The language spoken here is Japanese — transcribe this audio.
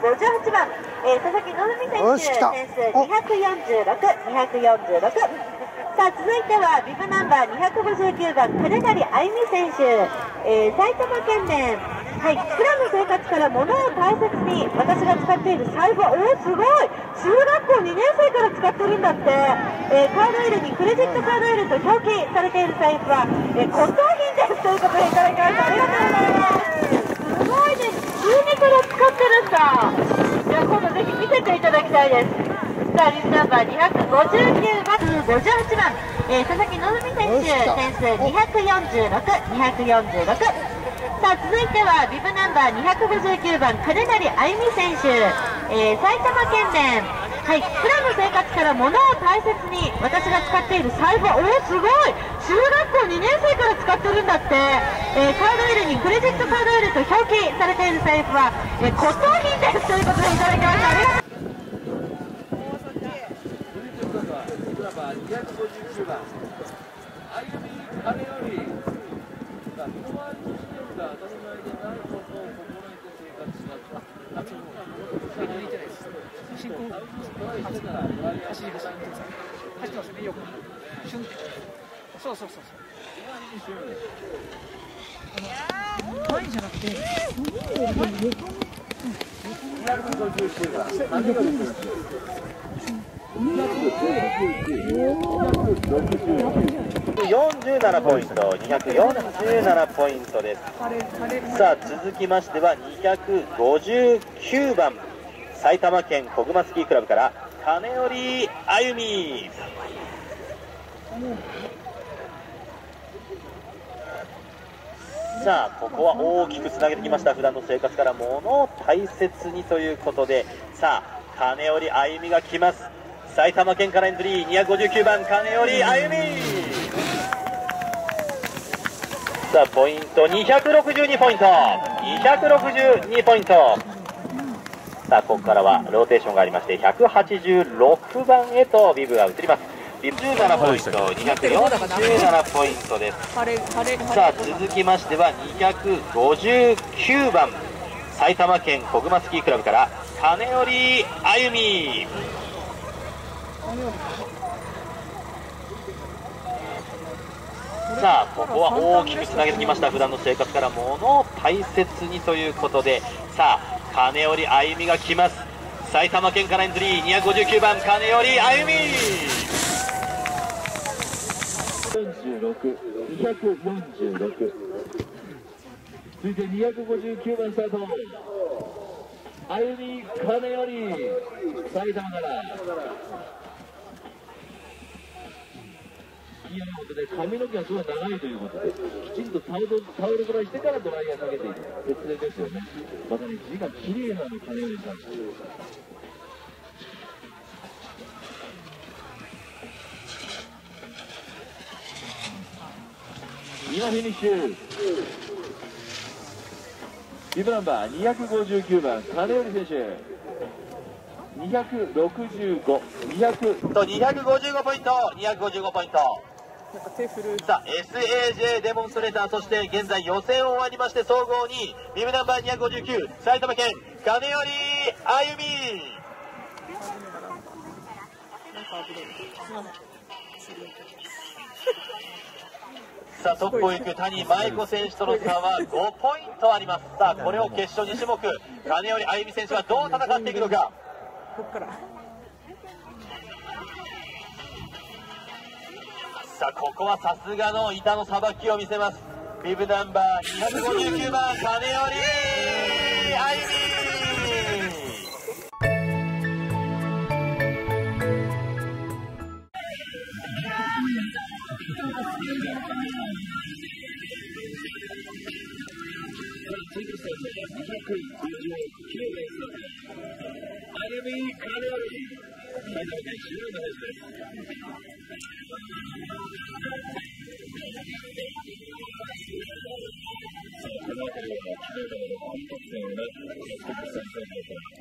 58番、佐々木希選手、点数246、246。さあ続いてはビブナンバー259番金成あゆみ選手、埼玉県連、はい、普段の生活から物を大切に私が使っている財布は、すごい、中学校2年生から使ってるんだって。カード入れにクレジットカード入れと表記されている財布は、骨董品ですということでいただきました。ありがとうございます。すごいね、中2から使ってるんだ。じゃあ今度ぜひ見せていただきたいです。さあビブナンバー259番、58番、佐々木希選手、点数246、246。さあ続いてはビブナンバー259番金成あゆみ選手、埼玉県連、はい、普段の生活から物を大切に私が使っている財布は、すごい、中学校2年生から使ってるんだって。カード入れにクレジットカード入れと表記されている財布は、骨董品ですということでいただきました。ありがとう。 259番あゆみ金より、身の回りの資源が当たり前でないことを心得て生活しなくちゃ。進行トライしてたらトライ走ってますね。よくシュンってそう。前じゃなくて 47ポイント、247ポイントです。さあ続きましては259番埼玉県こぐまスキークラブから金織あゆみ。さあここは大きくつなげてきました。普段の生活から物を大切にということで、さあ金織あゆみが来ます。埼玉県からエントリー259番金織あゆみ。さあポイント262ポイント、262ポイント。さあここからはローテーションがありまして186番へとビブが移ります。ビブ17ポイント、247ポイントです。さあ続きましては259番埼玉県こぐまスキークラブから金織あゆみ。さあここは大きくつなげてきました。普段の生活から物を大切にということで、さあ金織あゆみが来ます。埼玉県からエントリー259番金織あゆみ。 46、246。続いて259番スタート。あゆみ金織埼玉からスキーのことで髪の毛がすごい長いということで、きちんとタオルドライしてからドライヤーかけている。節電ですよね。またね、字が綺麗なの金織さん。今フィニッシュ。ビブナンバー259番金織選手。265、 255ポイント、255ポイント。さあ SAJ デモンストレーター、そして現在予選を終わりまして総合2位ビブナンバー259埼玉県金織あゆみ。さあトップを行く谷舞子選手との差は5ポイントあります。さあこれを決勝2種目金織あゆみ選手はどう戦っていくのか。さあここはさすがの板のさばきを見せます。ビブナンバー259番金織あゆみ。 この辺りは昨日の本得点をね、獲得させたいと思います。